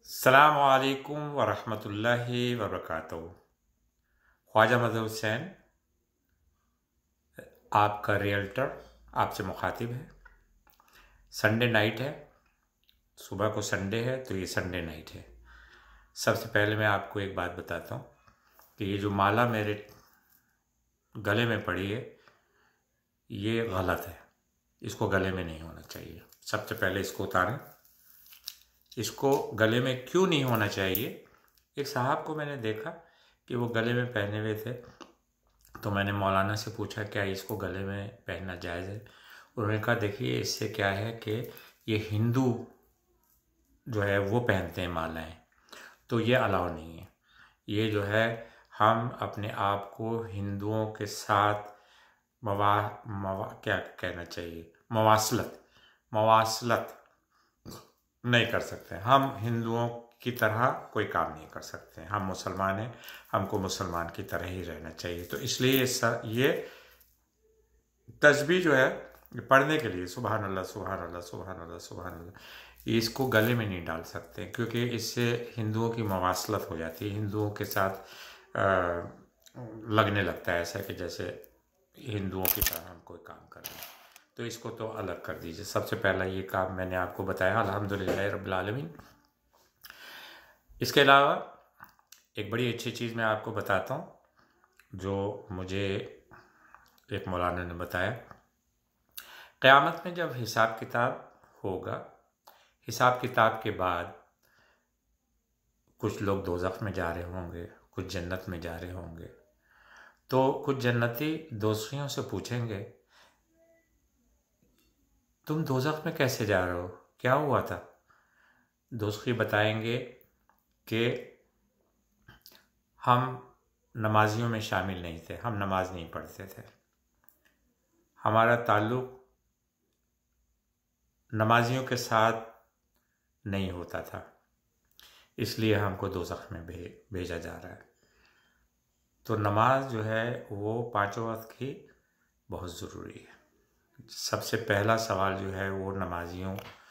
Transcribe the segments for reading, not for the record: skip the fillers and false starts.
अस्सलामु अलैकुम वरहमतुल्लाहि वबरकातुहू। ख्वाजा मज़हर हुसैन आपका रियल्टर आपसे मुखातिब है। संडे नाइट है, सुबह को संडे है तो ये संडे नाइट है। सबसे पहले मैं आपको एक बात बताता हूँ कि ये जो माला मेरे गले में पड़ी है ये गलत है, इसको गले में नहीं होना चाहिए। सबसे पहले इसको उतारें। इसको गले में क्यों नहीं होना चाहिए? एक साहब को मैंने देखा कि वो गले में पहने हुए थे, तो मैंने मौलाना से पूछा क्या इसको गले में पहनना जायज़ है? उन्होंने कहा देखिए इससे क्या है कि ये हिंदू जो है वो पहनते हैं मालाएं, तो ये अलाउ नहीं है। ये जो है हम अपने आप को हिंदुओं के साथ क्या कहना चाहिए, मवासलत नहीं कर सकते। हम हिंदुओं की तरह कोई काम नहीं कर सकते। हम मुसलमान हैं, हमको मुसलमान की तरह ही रहना चाहिए। तो इसलिए ये तस्बीह जो है पढ़ने के लिए सुबहान अल्लाह सुबहान अल्लाह सुबहान अल्लाह सुबहान अल्लाह, इसको गले में नहीं डाल सकते क्योंकि इससे हिंदुओं की मवासलत हो जाती है, हिंदुओं के साथ लगने लगता है ऐसा कि जैसे हिंदुओं की तरह हम कोई काम कर रहे हैं। तो इसको तो अलग कर दीजिए। सबसे पहला ये काम मैंने आपको बताया, अल्हम्दुलिल्लाह रब्बिल आलमीन। इसके अलावा एक बड़ी अच्छी चीज़ मैं आपको बताता हूँ जो मुझे एक मौलाना ने बताया। क़यामत में जब हिसाब किताब होगा, हिसाब किताब के बाद कुछ लोग दोज़ख में जा रहे होंगे, कुछ जन्नत में जा रहे होंगे। तो कुछ जन्नती दोस्तियों से पूछेंगे तुम दोज़ख में कैसे जा रहे हो, क्या हुआ था? दोस्ती बताएंगे कि हम नमाजियों में शामिल नहीं थे, हम नमाज नहीं पढ़ते थे, हमारा ताल्लुक़ नमाजियों के साथ नहीं होता था, इसलिए हमको दोज़ख में भेजा जा रहा है। तो नमाज जो है वो 5 वक्त की बहुत ज़रूरी है। सबसे पहला सवाल जो है वो नमाजियों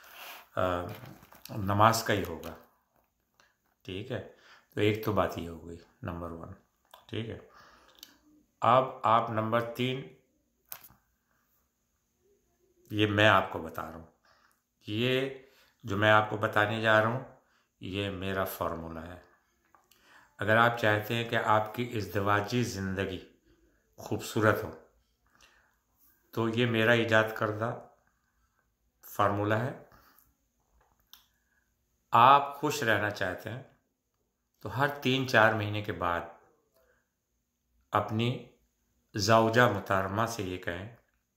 नमाज का ही होगा, ठीक है? तो एक तो बात ये हो गई नंबर 1, ठीक है। अब आप नंबर 3, ये मैं आपको बता रहा हूँ, ये जो मैं आपको बताने जा रहा हूँ ये मेरा फार्मूला है। अगर आप चाहते हैं कि आपकी इज़्दिवाजी ज़िंदगी खूबसूरत हो तो ये मेरा ईजाद करदा फार्मूला है। आप खुश रहना चाहते हैं तो हर 3-4 महीने के बाद अपनी ज़ौजा मुहतरमा से ये कहें,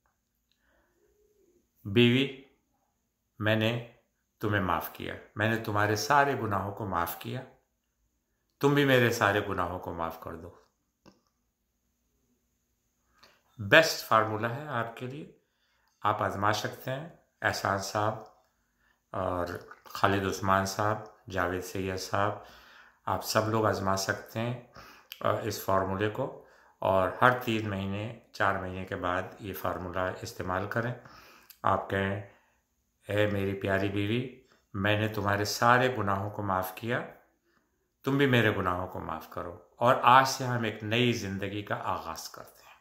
बीवी मैंने तुम्हें माफ़ किया, मैंने तुम्हारे सारे गुनाहों को माफ़ किया, तुम भी मेरे सारे गुनाहों को माफ़ कर दो। बेस्ट फार्मूला है आपके लिए, आप आजमा सकते हैं। एहसान साहब और खालिद उस्मान साहब, जावेद सैयद साहब, आप सब लोग आजमा सकते हैं इस फार्मूले को, और हर 3 महीने 4 महीने के बाद ये फार्मूला इस्तेमाल करें। आप कहें है मेरी प्यारी बीवी, मैंने तुम्हारे सारे गुनाहों को माफ़ किया, तुम भी मेरे गुनाहों को माफ़ करो, और आज से हम एक नई ज़िंदगी का आगाज़ करते हैं।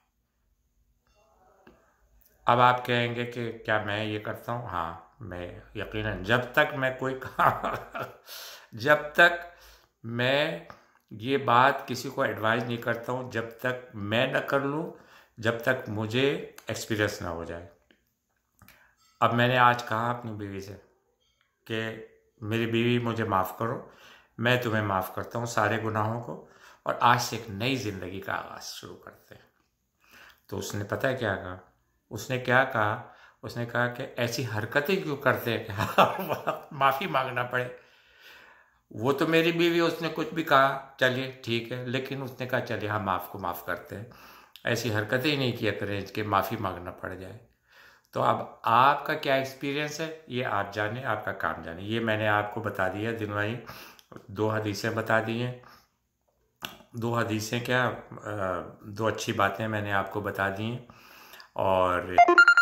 अब आप कहेंगे कि क्या मैं ये करता हूँ? हाँ, मैं यकीनन जब तक मैं कोई काम जब तक मैं ये बात किसी को एडवाइस नहीं करता हूँ, जब तक मैं न कर लूँ, जब तक मुझे एक्सपीरियंस ना हो जाए। अब मैंने आज कहा अपनी बीवी से कि मेरी बीवी मुझे माफ़ करो, मैं तुम्हें माफ़ करता हूँ सारे गुनाहों को, और आज से एक नई ज़िंदगी का आगाज़ शुरू करते हैं। तो उसने पता है क्या कहा? उसने क्या कहा? उसने कहा कि ऐसी हरकतें क्यों करते हैं कि माफ़ी मांगना पड़े। वो तो मेरी बीवी, उसने कुछ भी कहा चलिए ठीक है, लेकिन उसने कहा चलिए हम आपको माफ़ करते हैं, ऐसी हरकतें ही नहीं किया करें कि माफ़ी मांगना पड़ जाए। तो अब आपका क्या एक्सपीरियंस है ये आप जाने, आपका काम जाने। ये मैंने आपको बता दिया दिन भाई, 2 हदीसें बता दी हैं। 2 हदीसें क्या, 2 अच्छी बातें मैंने आपको बता दी हैं, और